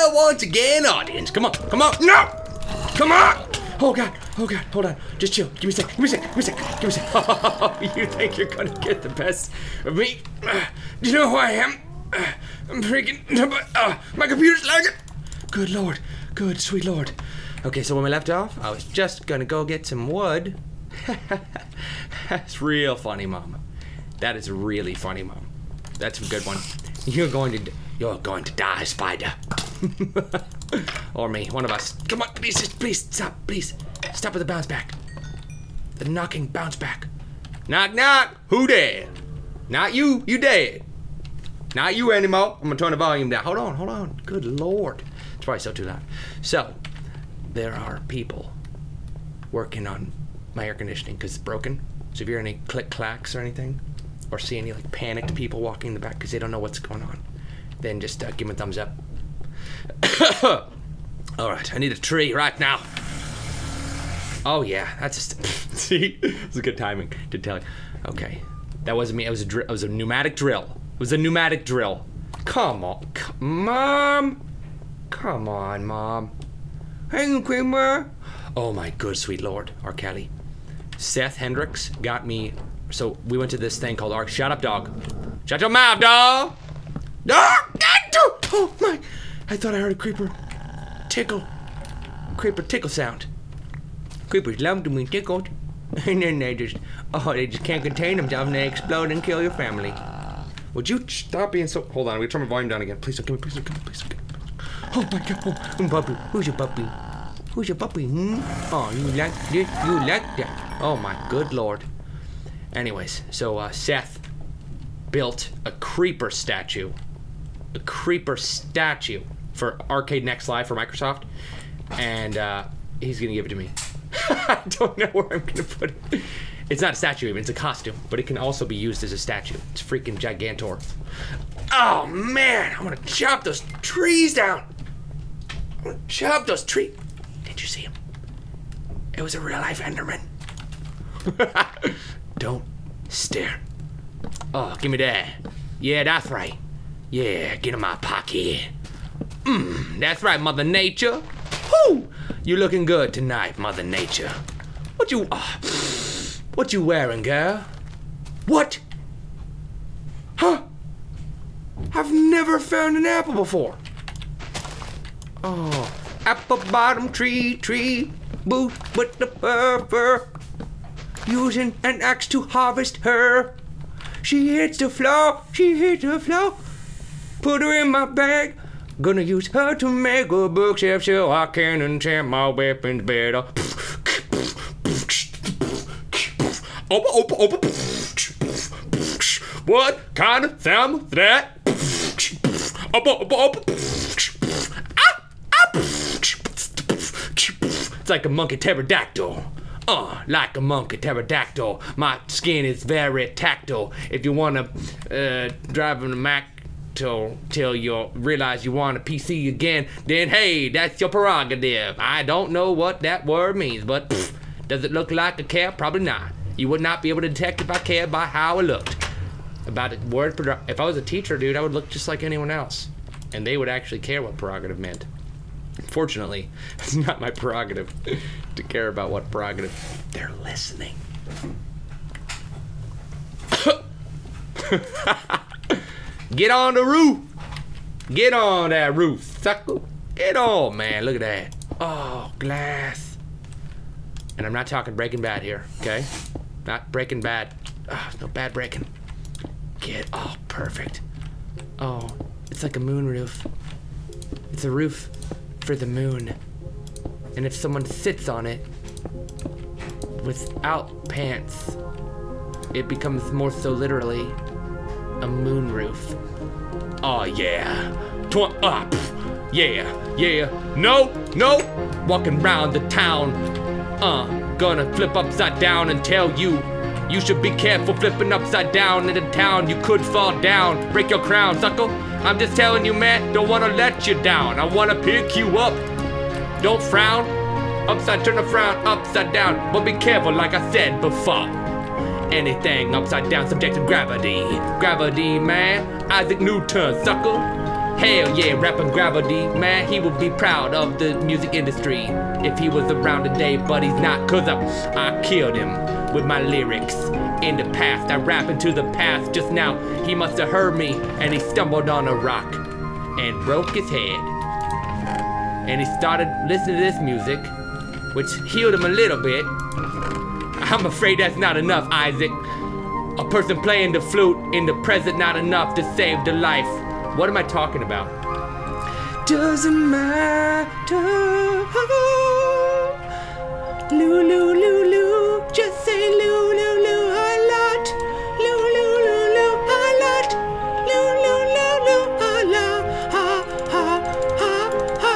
Well, once again, audience. Come on, come on. No! Come on! Oh God, hold on. Just chill. Give me a sec, give me a sec, give me a sec, give me a sec. Oh, you think you're gonna get the best of me? Do you know who I am? I'm freaking, my computer's lagging. Good Lord, good sweet Lord. Okay, so when we left off, I was just gonna go get some wood. That's real funny, Mom. That is really funny, Mom. That's a good one. You're going to die, Spider. Or me, one of us. Come on, please stop, please. Stop with the bounce back. The knocking bounce back. Knock, knock. Who dead? Not you. You dead. Not you anymore. I'm gonna turn the volume down. Hold on. Good Lord. It's probably still too loud. So, there are people working on my air conditioning because it's broken. So if you hear any click clacks or anything, or see any like panicked people walking in the back because they don't know what's going on, then just give them a thumbs up. All right, I need a tree right now. Oh yeah, that's just see, it's a good timing to tell you. Okay, that wasn't me. It was a pneumatic drill. It was a pneumatic drill. Come on, Mom. Come on, Mom. Hey, Kramer. Oh my good sweet Lord, R. Kelly. Seth Hendricks got me. So we went to this thing called Ark. Shut up, dog. Shut your mouth, dog. Dog. Oh my! I thought I heard a creeper tickle. Creeper tickle sound. Creepers love to be tickled, and then they just can't contain themselves and they explode and kill your family. Would you stop being so? Hold on, I'm gonna turn my volume down again. Please don't kill me. Please don't kill me. Please don't kill me. Oh my God! Oh, puppy. Who's your puppy? Who's your puppy? Oh, you like this? You like that? Oh my good Lord. Anyways, so Seth built a creeper statue. A creeper statue for Arcade Next Live for Microsoft. And he's gonna give it to me. I don't know where I'm gonna put it. It's not a statue even, it's a costume. But it can also be used as a statue. It's freaking gigantor. Oh man, I'm gonna chop those trees down. I'm gonna chop those trees. Did you see him? It was a real life Enderman. Don't stare. Oh, give me that. Yeah, that's right. Yeah, get in my pocket. That's right, Mother Nature. Whoo! You looking good tonight, Mother Nature. What you wearing, girl? What? Huh? I've never found an apple before. Oh, apple bottom tree, boot with the fur. Using an axe to harvest her. She hits the floor. Put her in my bag. Gonna use her to make a bookshelf so I can enchant my weapons better. What kind of sound is that? It's like a monkey pterodactyl. Like a monkey pterodactyl. My skin is very tactile. If you wanna drive in a Mac till you realize you want a PC again, then hey, that's your prerogative. I don't know what that word means, but does it look like a cat? Probably not. You would not be able to detect if I cared by how I looked. About the word prerogative. If I was a teacher, dude, I would look just like anyone else. And they would actually care what prerogative meant. Fortunately, it's not my prerogative to care about what prerogative. They're listening. Get on the roof. Get on that roof, sucker. Get on, man. Look at that. Oh, glass. And I'm not talking Breaking Bad here, okay? Not Breaking Bad. No bad breaking. Oh, perfect. Oh, it's like a moon roof. It's a roof for the moon. And if someone sits on it without pants, it becomes more so literally a moon roof. Oh yeah. Yeah. No. Walking around the town. Gonna flip upside down and tell you should be careful flipping upside down in the town. You could fall down, break your crown, sucker. I'm just telling you, man, don't wanna let you down. I wanna pick you up. Don't frown. Turn a frown upside down. But be careful, like I said before. Anything upside down subject to gravity. Gravity, man. Isaac Newton, sucker. Hell yeah, rapping gravity, man, he would be proud of the music industry if he was around today, but he's not, cause I killed him with my lyrics. In the past, I rap into the past. Just now, he must have heard me, and he stumbled on a rock and broke his head. And he started listening to this music, which healed him a little bit. I'm afraid that's not enough, Isaac. A person playing the flute in the present, not enough to save the life. What am I talking about? Doesn't matter. Lou, lou, lou, lou. Just say lou, lou, lou, a lot. Lou, lou, lou, lou, a lot. Lou, lou, lou, lou, a lot. Ha, ha, ha, ha.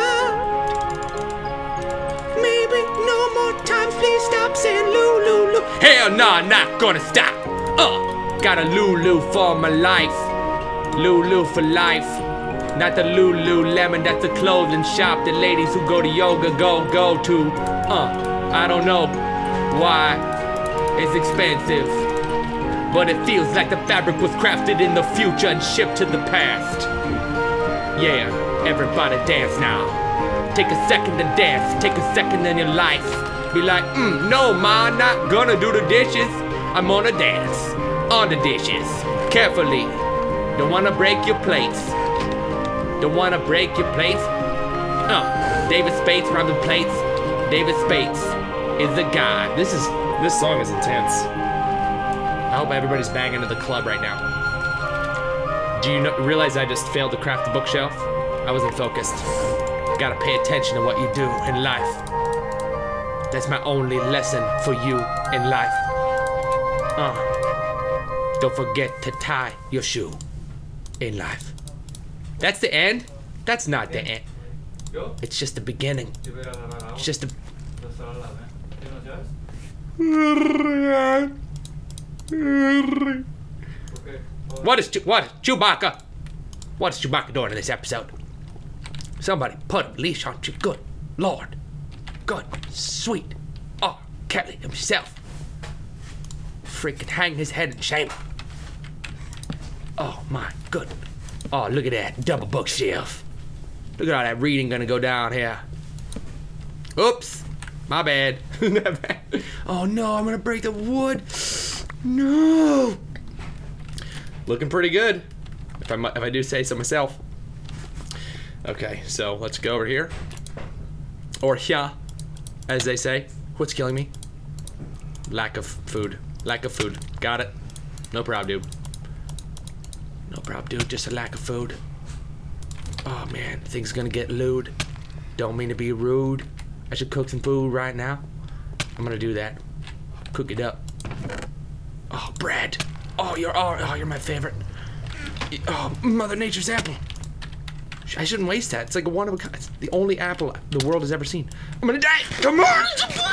Maybe no more times, please stop saying lou, lou, lou. Hell nah, not gonna stop. Got a Lulu for my life. Lulu for life. Not the Lululemon, that's the clothing shop that ladies who go to yoga go to. I don't know why it's expensive, but it feels like the fabric was crafted in the future and shipped to the past. Yeah, everybody dance now. Take a second to dance, take a second in your life. Be like, no ma, not gonna do the dishes. I'm gonna dance on the dishes, carefully. Don't wanna break your plates. Don't wanna break your plates. David Spades rubbing plates. David Spades is the guy. This song is intense. I hope everybody's banging to the club right now. Do you realize I just failed to craft the bookshelf? I wasn't focused. You gotta pay attention to what you do in life. That's my only lesson for you in life. Don't forget to tie your shoe in life. That's the end? That's not the end. It's just the beginning. It's just a... What is Chewbacca? What is Chewbacca doing in this episode? Somebody put a leash on you. Good Lord. Good. Sweet. Oh, Kelly himself. Freaking hang his head in shame. Oh my good. Oh, look at that double bookshelf. Look at all that reading gonna go down here. Oops, my bad. Oh no, I'm gonna break the wood. No. Looking pretty good, if I do say so myself. Okay, so let's go over here, or here, as they say. What's killing me? Lack of food. Lack of food. Got it. No problem, dude. No problem, dude. Just a lack of food. Oh, man. Things gonna get lewd. Don't mean to be rude. I should cook some food right now. I'm gonna do that. Cook it up. Oh, bread. Oh, you're my favorite. Oh, Mother Nature's apple. I shouldn't waste that. It's like a one of a kind. It's the only apple the world has ever seen. I'm gonna die. Come on.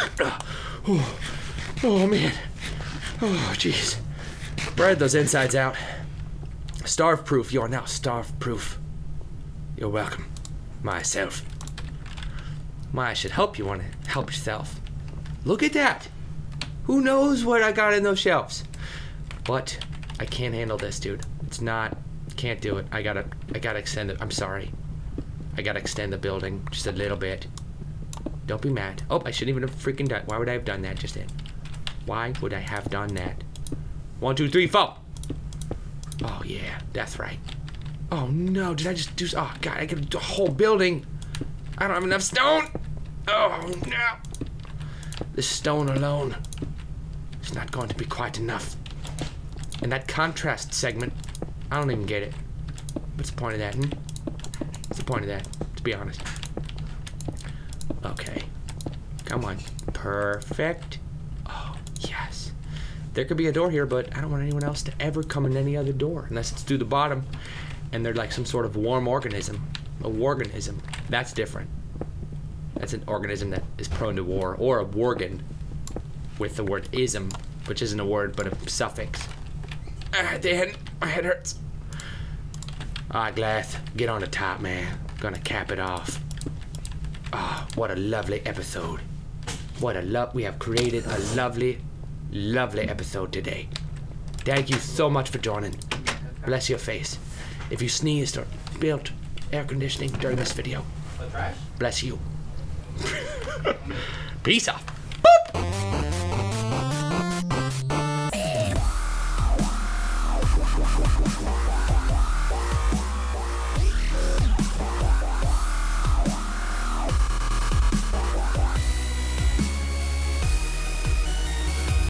Oh man. Oh, jeez. Bread those insides out. Starve-proof. You are now starve-proof. You're welcome. Myself. I should help you want to help yourself. Look at that. Who knows what I got in those shelves? But I can't handle this, dude. It's not. Can't do it. I gotta extend it. I'm sorry. I gotta extend the building just a little bit. Don't be mad. Oh, I shouldn't even have freaking done. Why would I have done that just then? Why would I have done that? 1, 2, 3, 4. Oh yeah, that's right. Oh no, did I just do? Oh god, I gotta do a whole building. I don't have enough stone. Oh no. This stone alone is not going to be quite enough. And that contrast segment, I don't even get it. What's the point of that? What's the point of that? To be honest. Okay. Come on. Perfect. Oh, yes. There could be a door here, but I don't want anyone else to ever come in any other door unless it's through the bottom and they're like some sort of warm organism. A warganism. That's different. That's an organism that is prone to war. Or a worgan with the word ism, which isn't a word but a suffix. My head hurts. Alright, Glass, get on the top, man. Gonna cap it off. Oh, what a lovely episode. We have created a lovely, lovely episode today. Thank you so much for joining. Bless your face. If you sneezed or spilled air conditioning during this video. Bless you. Peace off.